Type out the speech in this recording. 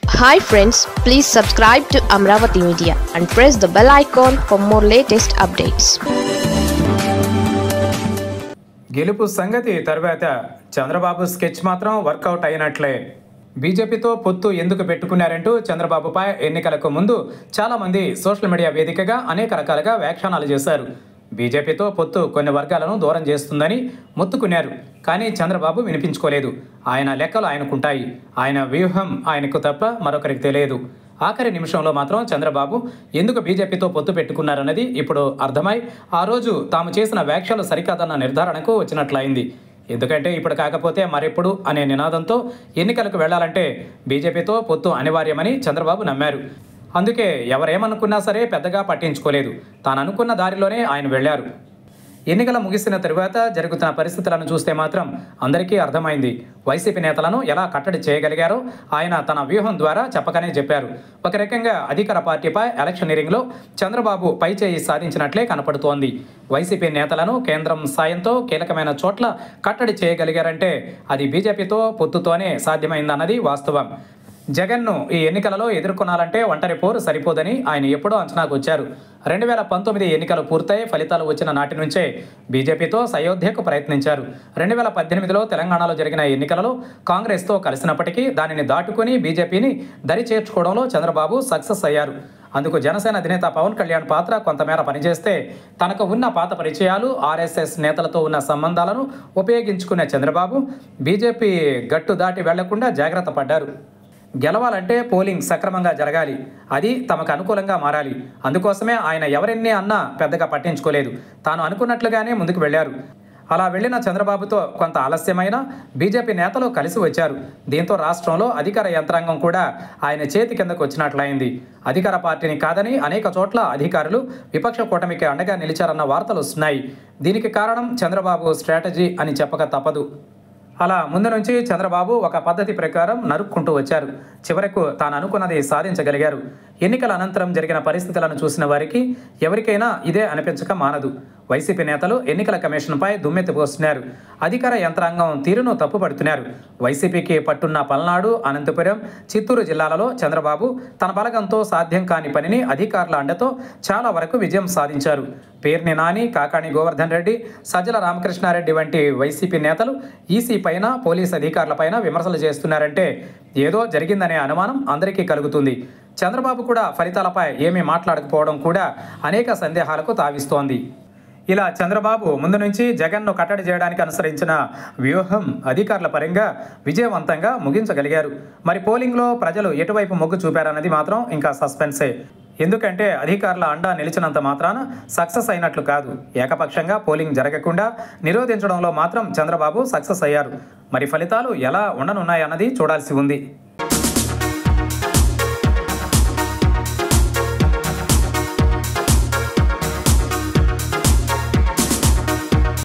Hi friends, please subscribe to Amravati Media and press the bell icon for more latest updates. గెలుపు సంగతి తర్వాత Chandrababu sketch మాత్రం workout అయినట్లే. బీజేపీతో పొత్తు ఎందుకు పెట్టుకున్నారంటూ చంద్రబాబుపై ఎన్నికలకు ముందు చాలామంది సోషల్ మీడియా వేదికగా అనేక రకాలుగా వ్యాఖ్యానాలు చేశారు. బీజేపీతో పొత్తు కొన్ని వర్గాలను దూరం చేస్తుందని మొత్తుకున్నారు. కానీ చంద్రబాబు వినిపించుకోలేదు. ఆయన లెక్కలు ఆయనకుంటాయి. ఆయన వ్యూహం ఆయనకు తప్ప మరొకరికి తెలియదు. ఆఖరి నిమిషంలో మాత్రం చంద్రబాబు ఎందుకు బీజేపీతో పొత్తు పెట్టుకున్నారన్నది ఇప్పుడు అర్థమై ఆ రోజు తాము చేసిన వ్యాఖ్యలు సరికాదన్న నిర్ధారణకు వచ్చినట్లయింది. ఎందుకంటే ఇప్పుడు కాకపోతే మరెప్పుడు అనే నినాదంతో ఎన్నికలకు వెళ్లాలంటే బీజేపీతో పొత్తు అనివార్యమని చంద్రబాబు నమ్మారు. అందుకే ఎవరేమనుకున్నా సరే పెద్దగా పట్టించుకోలేదు. తాను అనుకున్న దారిలోనే ఆయన వెళ్లారు. ఎన్నికల ముగిసిన తరువాత జరుగుతున్న పరిస్థితులను చూస్తే మాత్రం అందరికీ అర్థమైంది. వైసీపీ నేతలను ఎలా కట్టడి చేయగలిగారో ఆయన తన వ్యూహం ద్వారా చెప్పకనే చెప్పారు. ఒక రకంగా అధికార పార్టీపై ఎలక్షనీరింగ్లో చంద్రబాబు పైచేయి సాధించినట్లే కనపడుతోంది. వైసీపీ నేతలను కేంద్రం సాయంతో కీలకమైన చోట్ల కట్టడి చేయగలిగారంటే అది బీజేపీతో పొత్తుతోనే సాధ్యమైందన్నది వాస్తవం. జగన్ను ఈ ఎన్నికలలో ఎదుర్కొనాలంటే ఒంటరి పోరు సరిపోదని ఆయన ఎప్పుడూ అంచనాకు వచ్చారు. 2019 ఎన్నికలు పూర్తయి ఫలితాలు వచ్చిన నాటి నుంచే బీజేపీతో సయోధ్యకు ప్రయత్నించారు. 2018లో తెలంగాణలో జరిగిన ఎన్నికలలో కాంగ్రెస్తో కలిసినప్పటికీ దానిని దాటుకుని బీజేపీని దరి చేర్చుకోవడంలో చంద్రబాబు సక్సెస్ అయ్యారు. అందుకు జనసేన అధినేత పవన్ కళ్యాణ్ పాత్ర కొంతమేర పనిచేస్తే తనకు ఉన్న పాత పరిచయాలు, ఆర్ఎస్ఎస్ నేతలతో ఉన్న సంబంధాలను ఉపయోగించుకున్న చంద్రబాబు బీజేపీ గట్టు దాటి వెళ్లకుండా జాగ్రత్త పడ్డారు. గెలవాలంటే పోలింగ్ సక్రమంగా జరగాలి. అది తమకు అనుకూలంగా మారాలి. అందుకోసమే ఆయన ఎవరెన్ని అన్నా పెద్దగా పట్టించుకోలేదు. తాను అనుకున్నట్లుగానే ముందుకు వెళ్లారు. అలా వెళ్లిన చంద్రబాబుతో కొంత ఆలస్యమైన బీజేపీ నేతలు కలిసి వచ్చారు. దీంతో రాష్ట్రంలో అధికార యంత్రాంగం కూడా ఆయన చేతి కిందకు వచ్చినట్లయింది. అధికార పార్టీని కాదని అనేక చోట్ల అధికారులు విపక్ష కూటమికి అండగా నిలిచారన్న వార్తలు వస్తున్నాయి. దీనికి కారణం చంద్రబాబు స్ట్రాటజీ అని చెప్పక తప్పదు. అలా ముందు నుంచి చంద్రబాబు ఒక పద్ధతి ప్రకారం నరుక్కుంటూ వచ్చారు. చివరకు తాను అనుకున్నది సాధించగలిగారు. ఎన్నికల అనంతరం జరిగిన పరిస్థితులను చూసిన వారికి ఎవరికైనా ఇదే అనిపించక మానదు. వైసీపీ నేతలు ఎన్నికల కమిషన్పై దుమ్మెత్తిపోస్తున్నారు. అధికార యంత్రాంగం తీరును తప్పుపడుతున్నారు. వైసీపీకి పట్టున్న పల్నాడు, అనంతపురం, చిత్తూరు జిల్లాలలో చంద్రబాబు తన బలగంతో సాధ్యం కాని పనిని అధికారుల అండతో చాలా వరకు విజయం సాధించారు. పేర్ని నాని, కాకాణి గోవర్ధన్ రెడ్డి, సజ్జల రామకృష్ణారెడ్డి వంటి వైసీపీ నేతలు ఈసీ పైన, పోలీసు అధికారులపైన విమర్శలు చేస్తున్నారంటే ఏదో జరిగిందనే అనుమానం అందరికీ కలుగుతుంది. చంద్రబాబు కూడా ఫలితాలపై ఏమీ మాట్లాడకపోవడం కూడా అనేక సందేహాలకు తావిస్తోంది. ఇలా చంద్రబాబు ముందు నుంచి జగన్ను కట్టడి చేయడానికి అనుసరించిన వ్యూహం అధికారుల పరంగా విజయవంతంగా ముగించగలిగారు. మరి పోలింగ్లో ప్రజలు ఎటువైపు మొగ్గు చూపారన్నది మాత్రం ఇంకా సస్పెన్సే. ఎందుకంటే అధికారుల అండా నిలిచినంత మాత్రాన సక్సెస్ అయినట్లు కాదు. ఏకపక్షంగా పోలింగ్ జరగకుండా నిరోధించడంలో మాత్రం చంద్రబాబు సక్సెస్ అయ్యారు. మరి ఫలితాలు ఎలా ఉండనున్నాయన్నది చూడాల్సి ఉంది.